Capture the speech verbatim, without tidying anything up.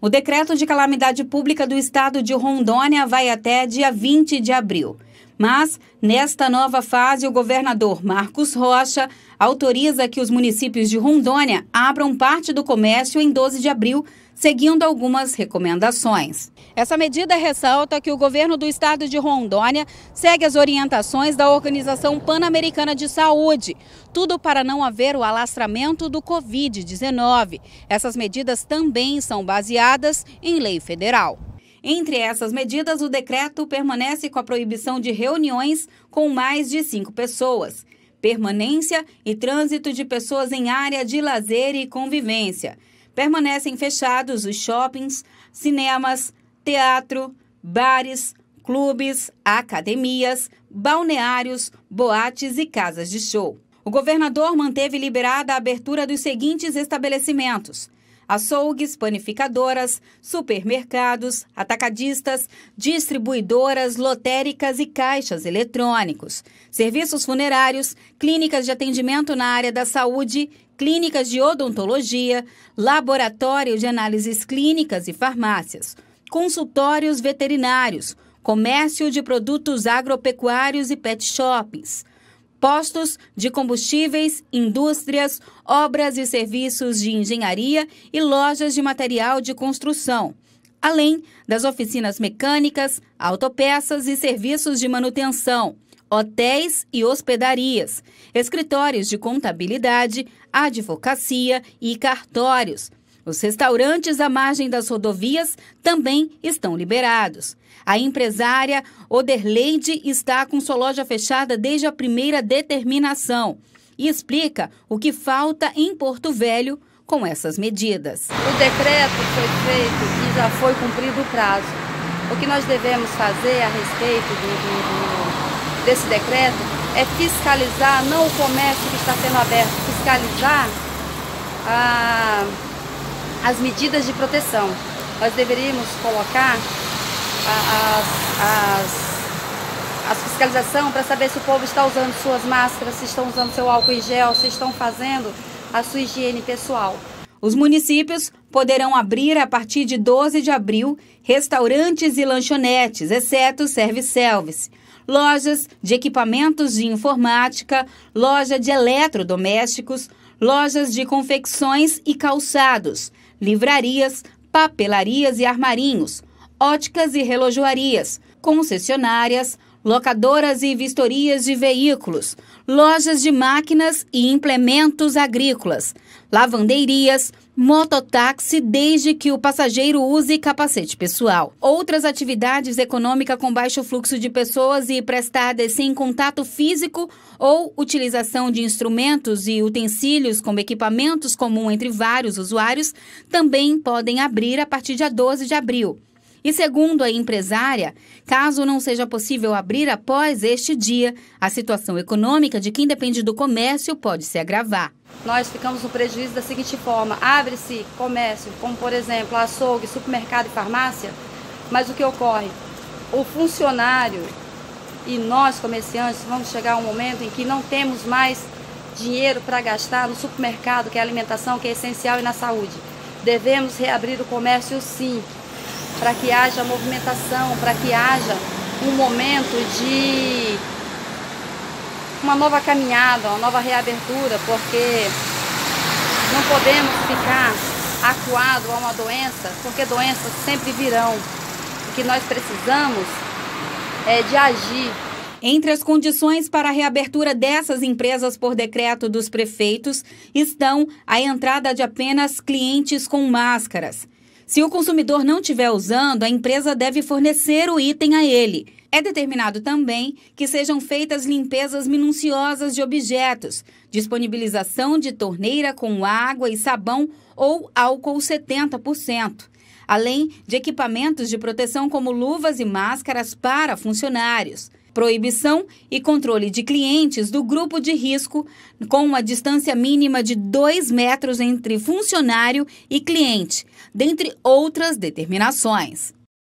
O decreto de calamidade pública do estado de Rondônia vai até dia vinte de abril. Mas, nesta nova fase, o governador Marcos Rocha autoriza que os municípios de Rondônia abram parte do comércio em doze de abril, seguindo algumas recomendações. Essa medida ressalta que o governo do estado de Rondônia segue as orientações da Organização Pan-Americana de Saúde, tudo para não haver o alastramento do covid dezenove. Essas medidas também são baseadas em lei federal. Entre essas medidas, o decreto permanece com a proibição de reuniões com mais de cinco pessoas, permanência e trânsito de pessoas em área de lazer e convivência. Permanecem fechados os shoppings, cinemas, teatro, bares, clubes, academias, balneários, boates e casas de show. O governador manteve liberada a abertura dos seguintes estabelecimentos: açougues, panificadoras, supermercados, atacadistas, distribuidoras, lotéricas e caixas eletrônicos, serviços funerários, clínicas de atendimento na área da saúde, clínicas de odontologia, laboratório de análises clínicas e farmácias, consultórios veterinários, comércio de produtos agropecuários e pet shops, postos de combustíveis, indústrias, obras e serviços de engenharia e lojas de material de construção, além das oficinas mecânicas, autopeças e serviços de manutenção, hotéis e hospedarias, escritórios de contabilidade, advocacia e cartórios. Os restaurantes à margem das rodovias também estão liberados. A empresária Oderleide está com sua loja fechada desde a primeira determinação e explica o que falta em Porto Velho com essas medidas. O decreto foi feito e já foi cumprido o prazo. O que nós devemos fazer a respeito do, do, do, desse decreto é fiscalizar não o comércio que está sendo aberto, fiscalizar a... as medidas de proteção. Nós deveríamos colocar a, as, as, a fiscalização para saber se o povo está usando suas máscaras, se estão usando seu álcool em gel, se estão fazendo a sua higiene pessoal. Os municípios poderão abrir a partir de doze de abril restaurantes e lanchonetes, exceto service-service, lojas de equipamentos de informática, loja de eletrodomésticos, lojas de confecções e calçados, livrarias, papelarias e armarinhos, óticas e relojoarias, concessionárias, locadoras e vistorias de veículos, lojas de máquinas e implementos agrícolas, lavanderias, mototáxi, desde que o passageiro use capacete pessoal. Outras atividades econômicas com baixo fluxo de pessoas e prestadas sem contato físico ou utilização de instrumentos e utensílios como equipamentos comuns entre vários usuários também podem abrir a partir de dia doze de abril. E segundo a empresária, caso não seja possível abrir após este dia, a situação econômica de quem depende do comércio pode se agravar. Nós ficamos no prejuízo da seguinte forma: abre-se comércio, como por exemplo açougue, supermercado e farmácia, mas o que ocorre? O funcionário e nós comerciantes vamos chegar a um momento em que não temos mais dinheiro para gastar no supermercado, que é a alimentação, que é essencial, e na saúde. Devemos reabrir o comércio sim, para que haja movimentação, para que haja um momento de uma nova caminhada, uma nova reabertura, porque não podemos ficar acuados a uma doença, porque doenças sempre virão. O que nós precisamos é de agir. Entre as condições para a reabertura dessas empresas por decreto dos prefeitos estão a entrada de apenas clientes com máscaras. Se o consumidor não estiver usando, a empresa deve fornecer o item a ele. É determinado também que sejam feitas limpezas minuciosas de objetos, disponibilização de torneira com água e sabão ou álcool setenta por cento, além de equipamentos de proteção como luvas e máscaras para funcionários. Proibição e controle de clientes do grupo de risco com uma distância mínima de dois metros entre funcionário e cliente, dentre outras determinações.